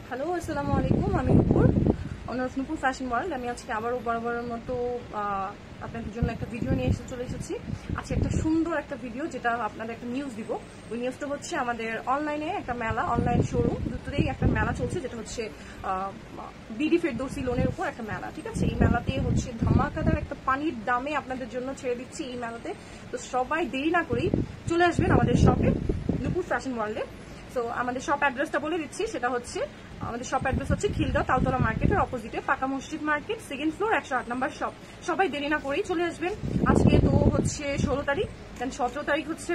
Hello, আসসালামু আলাইকুম। আমি Nupur, owner of Nupur fashion world. আমি আজকে আবারও বরাবরের মতো আপনাদের জন্য একটা ভিডিও নিয়ে চলে এসেছি। আজকে একটা সুন্দর একটা ভিডিও, যেটা আপনাদের একটা নিউজ দিব। ওই নিউজটা হচ্ছে আমাদের অনলাইনে একটা মেলা, অনলাইন শোরুম দুটোতেই একটা মেলা চলছে, যেটা হচ্ছে বিডি ফেরদৌসী লোনের উপর একটা মেলা। ঠিক আছে, এই মেলাতে হচ্ছে ধামাকাদার একটা পানির দামে আপনাদের জন্য ছেড়ে দিচ্ছি এই মেলাতে। তো সবাই দেরি না করেই চলে আসবেন আমাদের শপে, নূপুর ফ্যাশন ওয়ার্ল্ডে। তো আমাদের শপ অ্যাড্রেসটা বলে দিচ্ছি, সেটা হচ্ছে আমাদের শপ অ্যাড্রেস হচ্ছে খিলগাঁও তালতলা মার্কেটের অপোজিটে পাকা মসজিদ market, second floor, 108 number shop. সবাই দেরি না করেই চলে আসবেন। আজকে তো হচ্ছে 16 তারিখ, দেন 17 তারিখ হচ্ছে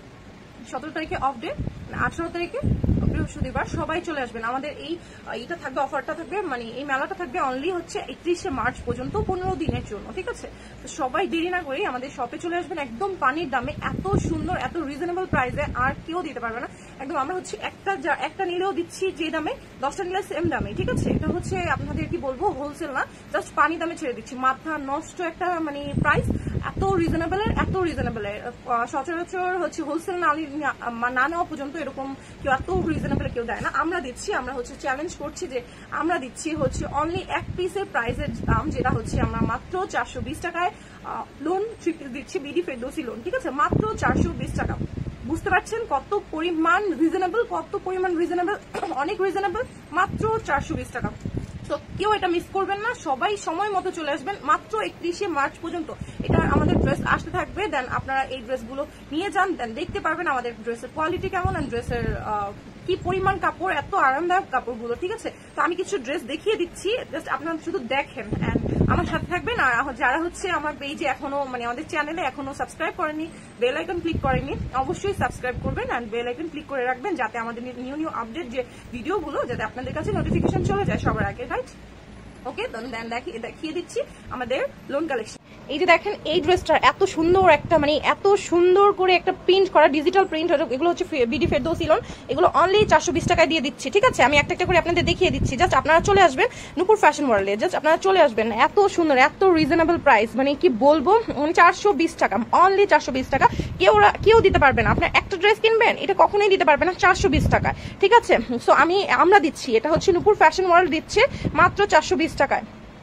17 তারিখে অফ ডে, 18 তারিখে বৃহস্পতিবার। সবাই চলে আসবেন। আমাদের এইটা থাকবে, অফারটা থাকবে, মানে এই মেলাটা থাকবে অনলি হচ্ছে 31শে মার্চ পর্যন্ত, 15 দিনের জন্য। ঠিক আছে, তো সবাই দেরি না করেই আমাদের শপে চলে আসবেন। একদম পানির দামে, এত সুন্দর, এত রিজনেবল প্রাইসে আর কেউ দিতে পারবে না। একদম আমরা হচ্ছে একটা নিলেও দিচ্ছি যে দামে, 10টা নিলে সেম দামে। ঠিক আছে, এটা হচ্ছে আপনাদের কি বলবো, হোলসেল না, জাস্ট পানি দামে ছেড়ে দিচ্ছি। মাথা নষ্ট একটা মানে প্রাইস, এত রিজনেবলের, এত রিজনেবলের। সচরাচর হচ্ছে হোলসেল না নেওয়া পর্যন্ত এরকম কেউ এত রিজনেবল কেউ দেয় না। আমরা দিচ্ছি, আমরা হচ্ছে চ্যালেঞ্জ করছি যে আমরা দিচ্ছি হচ্ছে অনলি এক পিসের প্রাইসের দাম, যেটা হচ্ছে আমরা মাত্র 420 টাকায় লোন দিচ্ছি, বিডি ফেরদৌসী লোন। ঠিক আছে, মাত্র 420 টাকা। বুঝতে পারছেন কত পরিমাণ রিজনেবল, কত পরিমাণ রিজনেবল, অনেক রিজনেবল, মাত্র 420 টাকা। তো কেউ এটা মিস করবেন না, সবাই সময় মতো চলে আসবেন। মাত্র 31শে মার্চ পর্যন্ত এটা আমাদের ড্রেস আসতে থাকবে। দেন আপনারা এই ড্রেসগুলো নিয়ে যান, দেন দেখতে পারবেন আমাদের ড্রেসের কোয়ালিটি কেমন, ড্রেসের কি পরিমাণ কাপড়, এত আরামদায়ক কাপড়গুলো। ঠিক আছে, তো আমি কিছু ড্রেস দেখিয়ে দিচ্ছি, জাস্ট আপনারা শুধু দেখেন অ্যান্ড আমার সাথে থাকবেন। আর যারা হচ্ছে আমার পেজে এখনো, মানে আমাদের চ্যানেলে এখনো সাবস্ক্রাইব করেনি, বেল আইকন ক্লিক করেনি, অবশ্যই সাবস্ক্রাইব করবেন অ্যান্ড বেল আইকন ক্লিক করে রাখবেন, যাতে আমাদের নিউ আপডেট যে ভিডিওগুলো, যাতে আপনাদের কাছে নোটিফিকেশন চলে যায় সবার আগে। রাইট, ওকে, দেন দেখিয়ে দিচ্ছি আমাদের লোন কালেকশন। এই যে দেখেন, এই ড্রেসটা এত সুন্দর একটা, মানে এত সুন্দর করে একটা প্রিন্ট করা, ডিজিটাল প্রিন্ট, এগুলো হচ্ছে বিডি ফেরদৌসী লোন। এগুলো অনলি 420 টাকায় দিয়ে দিচ্ছি। ঠিক আছে, আমি একটা একটা করে আপনাদের দেখিয়ে দিচ্ছি। জাস্ট আপনারা চলে আসবেন নূপুর ফ্যাশন ওয়ার্ল্ডে, জাস্ট আপনারা চলে আসবেন। এত সুন্দর, এত রিজনেবল প্রাইস, মানে কি বলবো, 420 টাকা, অনলি 420 টাকা। কেউ দিতে পারবে না। আপনার একটা ড্রেস কিনবেন, এটা কখনোই দিতে পারবে না 420 টাকায়। ঠিক আছে, সো আমরা দিচ্ছি, এটা হচ্ছে নূপুর ফ্যাশন ওয়ার্ল্ড দিচ্ছে মাত্র 420 টাকায়।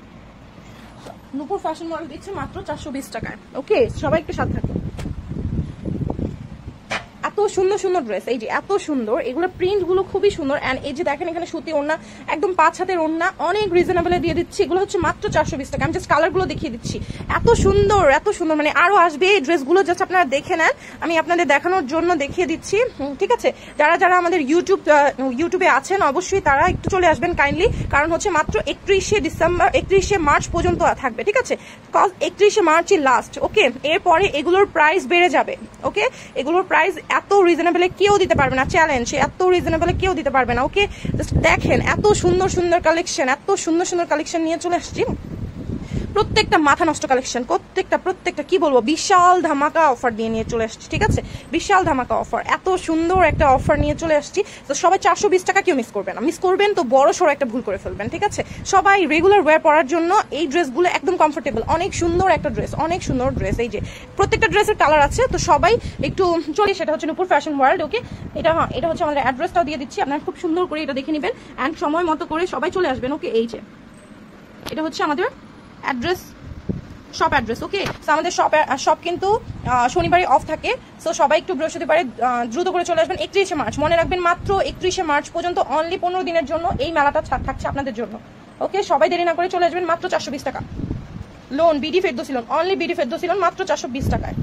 নূপুর ফ্যাশন ওয়ার্ল্ড দিচ্ছে মাত্র 420 টাকায়। ওকে, সবাই একটু সাথে থাকুন। এত সুন্দর সুন্দর ড্রেস, এই যে এত সুন্দর, এগুলো প্রিন্ট গুলো খুবই সুন্দর। এন্ড এই যে দেখেন, এখানে সুতি ওড়না, একদম 5 হাতের ওড়না, অনেক রিজনেবলে দিয়ে দিচ্ছি। এগুলো হচ্ছে মাত্র 420 টাকা। আমি জাস্ট কালার গুলো দেখিয়ে দিচ্ছি, এত সুন্দর, এত সুন্দর, মানে আরো আসবে এই ড্রেসগুলো। জাস্ট আপনারা দেখে নেন, আমি আপনাদের দেখানোর জন্য দেখিয়ে দিচ্ছি। ঠিক আছে, যারা আমাদের ইউটিউবে আছেন, অবশ্যই তারা একটু চলে আসবেন কাইন্ডলি, কারণ হচ্ছে মাত্র 31শে মার্চ পর্যন্ত থাকবে। ঠিক আছে, 31শে মার্চই লাস্ট। ওকে, এরপরে এগুলোর প্রাইস বেড়ে যাবে। ওকে, এগুলোর প্রাইস এত রিজনেবলে কেউ দিতে পারবে না, চ্যালেঞ্জ, এত রিজনেবলে কেউ দিতে পারবে না। ওকে, জাস্ট দেখেন, এত সুন্দর সুন্দর কালেকশন, এত সুন্দর সুন্দর কালেকশন নিয়ে চলে আসছি। প্রত্যেকটা মাথা নষ্ট কালেকশন, প্রত্যেকটা কি বলবো, বিশাল ধামাকা অফার দিয়ে নিয়ে চলে আসছি। ঠিক আছে, বিশাল ধামাকা অফার, এত সুন্দর একটা অফার নিয়ে চলে আসছি। তো সবাই 420 টাকা কেউ মিস করবেন না, মিস করবেন তো বড় সড়ো একটা ভুল করে ফেলবেন। ঠিক আছে, সবাই রেগুলার ওয়্যার পরার জন্য এই ড্রেসগুলো একদম কমফোর্টেবল, অনেক সুন্দর একটা ড্রেস, অনেক সুন্দর ড্রেস। এই যে প্রত্যেকটা ড্রেসের কালার আছে, তো সবাই একটু চলি। সেটা হচ্ছে নূপুর ফ্যাশন ওয়ার্ল্ড। ওকে, এটা হচ্ছে আমাদের অ্যাড্রেসটাও দিয়ে দিচ্ছি, আপনারা খুব সুন্দর করে এটা দেখে নেবেন অ্যান্ড সময় মতো করে সবাই চলে আসবেন। ওকে, এই যে এটা হচ্ছে আমাদের address, shop address. Okay, so আমাদের শপ কিন্তু শনিবারে অফ থাকে, সো সবাই একটু বৃহস্পতিবারে দ্রুত করে চলে আসবেন। 31শে মার্চ মনে রাখবেন, মাত্র 31শে মার্চ পর্যন্ত, অনলি 15 দিনের জন্য এই মেলাটা থাকছে আপনাদের জন্য। ওকে, সবাই দেরি না করে চলে আসবেন, মাত্র 420 টাকা lawn, BD Ferdousi lawn, only BD Ferdousi lawn, মাত্র 420 টাকায়।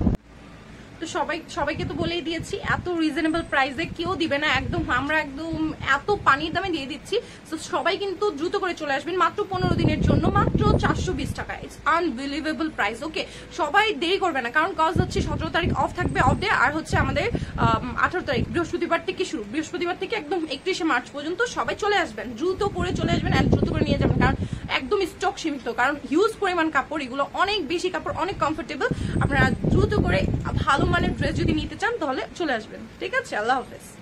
তো সবাইকে তো বলেই দিয়েছি, এত রিজনেবল প্রাইসে কেউ দিবে না। আমরা একদম এত পানির দামে দিয়ে দিচ্ছি। তো সবাই কিন্তু দ্রুত করে চলে আসবেন, মাত্র 15 দিনের জন্য, মাত্র 420 টাকা। It's unbelievable price. ওকে, সবাই দেরি করবে না, কারণ কাজ হচ্ছে 17 তারিখ অফ থাকবে, অফ ডে। আর হচ্ছে আমাদের 18 তারিখ বৃহস্পতিবার থেকে শুরু, বৃহস্পতিবার থেকে একদম 31শে মার্চ পর্যন্ত সবাই চলে আসবেন, দ্রুত করে চলে আসবেন অ্যান্ড দ্রুত করে নিয়ে যাবেন, কারণ একদম স্টক সীমিত, কারণ হিউজ পরিমাণ কাপড়, এগুলো অনেক বেশি কাপড়, অনেক কমফোর্টেবল। আপনারা দ্রুত করে ভালো মানের ড্রেস যদি নিতে চান তাহলে চলে আসবেন। ঠিক আছে, আল্লাহ হাফেজ।